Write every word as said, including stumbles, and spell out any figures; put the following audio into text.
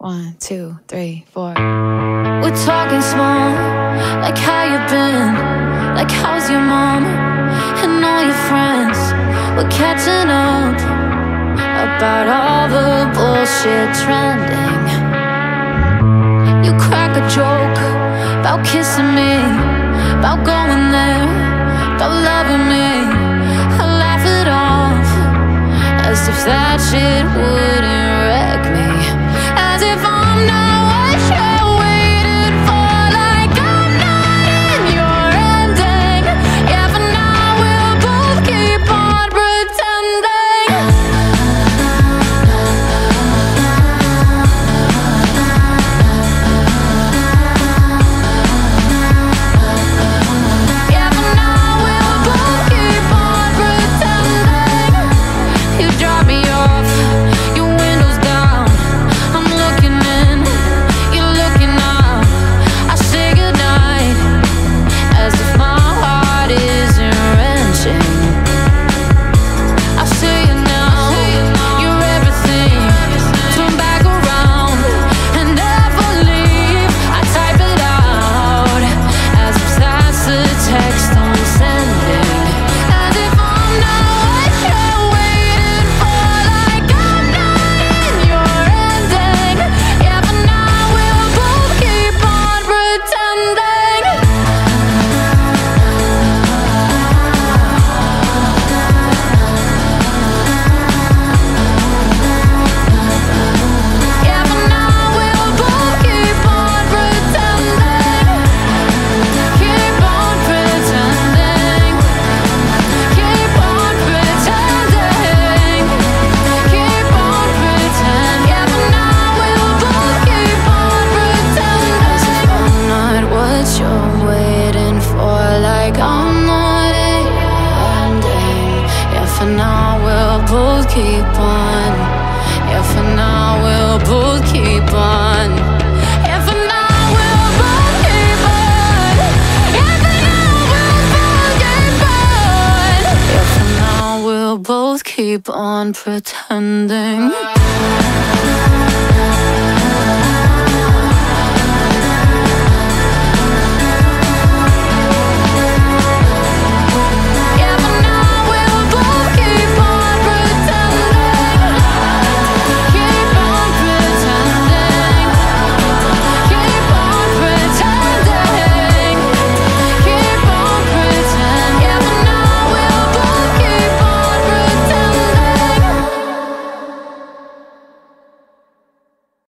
One, two, three, four. We're talking small, like how you been, like how's your mom, and all your friends. We're catching up about all the bullshit trending. You crack a joke about kissing me, about going there, about loving me. I laugh it off as if that shit wouldn't wreck me. As if I'm not what you're waiting for, like I'm not in your ending. Yeah, for now we'll both keep on pretending. Yeah, for now we'll both keep on pretending. You drop me off, your windows down. I'm looking in, you're looking out. I say goodnight, as if my heart isn't wrenching. I see you now, you're everything. Turn back around and never leave. I type it out, as if that's the text I'm sending. As if I'm not what you're waiting for, like I'm not in your ending. Yeah, for now we'll both keep on pretending. Yeah, for now we'll both keep on pretending. Keep on pretending. Keep on pretending. Keep on pretending. Yeah, for now we'll both keep on pretending. As if I'm not what you're waiting for, like I'm not in your ending. Yeah, for now we'll both keep on. Yeah, for now we'll both keep on. Yeah, for now we'll both keep on. Yeah, for now we'll both keep on. Yeah, for now we'll both keep on pretending.